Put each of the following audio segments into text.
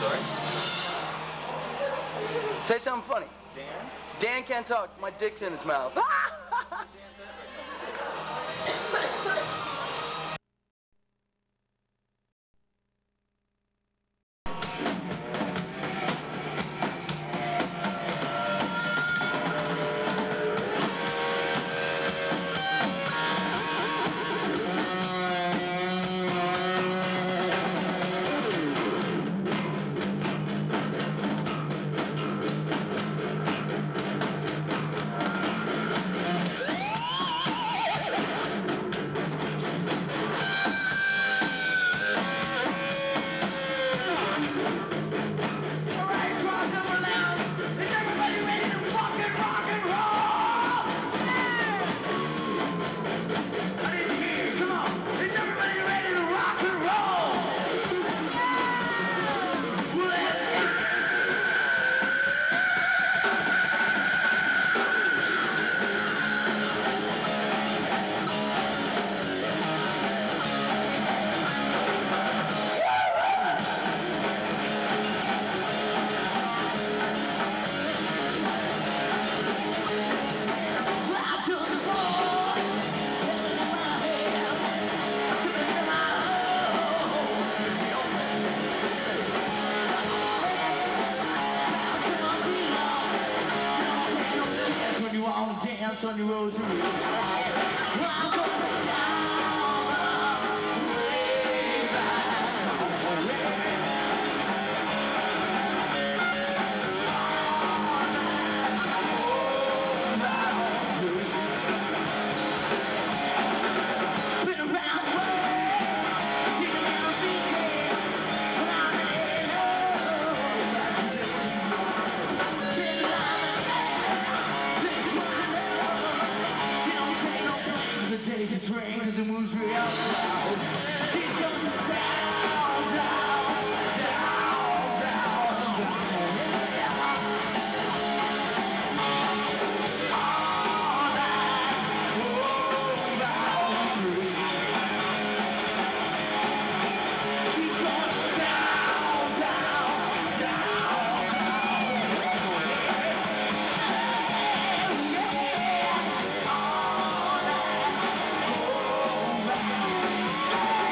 Say something funny. Dan? Dan can't talk. My dick's in his mouth. On your rosary. I'm going down the way been around the world, you can never be there, but I'm in the days of train as the moon's real loud. She's going down, down, down, down, down. All that home bound free. She's going down, down, down, down.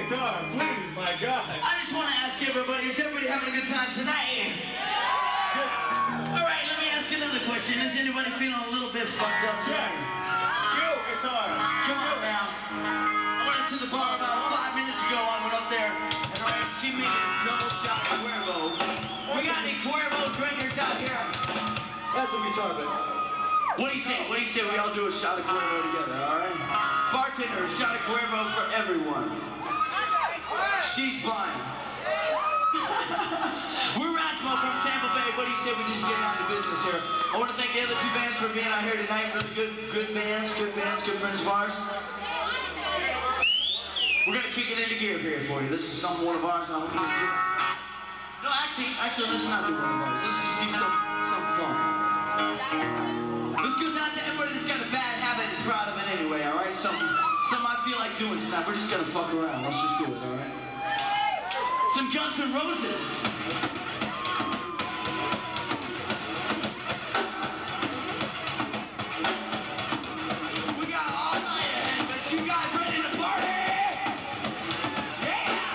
guitar, please, my God. I just want to ask everybody, is everybody having a good time tonight? All right, let me ask another question. Is anybody feeling a little bit fucked up Check. tonight? You, guitar. Come on now. I went up to the bar about 5 minutes ago. I went up there and she made a double shot of Cuervo. We got any Cuervo drinkers out here? That's a guitar, baby. What do you say? What do you say we all do a shot of Cuervo together, all right? Bartender, a shot of Cuervo for everyone. She's fine. We're Rasmo from Tampa Bay. What do you say we just get on to business here? I want to thank the other two bands for being out here tonight. Really good bands, good friends of ours. We're gonna kick it into gear here for you. This is one of ours. I'm gonna do. No, actually, let's not do one of ours. Let's just do some fun. This goes out to everybody that's got a bad habit and proud of it anyway. All right, some I feel like doing tonight. We're just gonna fuck around. Let's just do it. All right. Some Guns N' Roses. We got all night ahead of us. You guys ready to party? Yeah!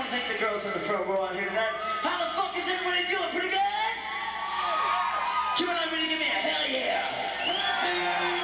to thank the girls in the front row out here tonight. How the fuck is everybody doing? Pretty good? Come on, everybody, give me a hell yeah!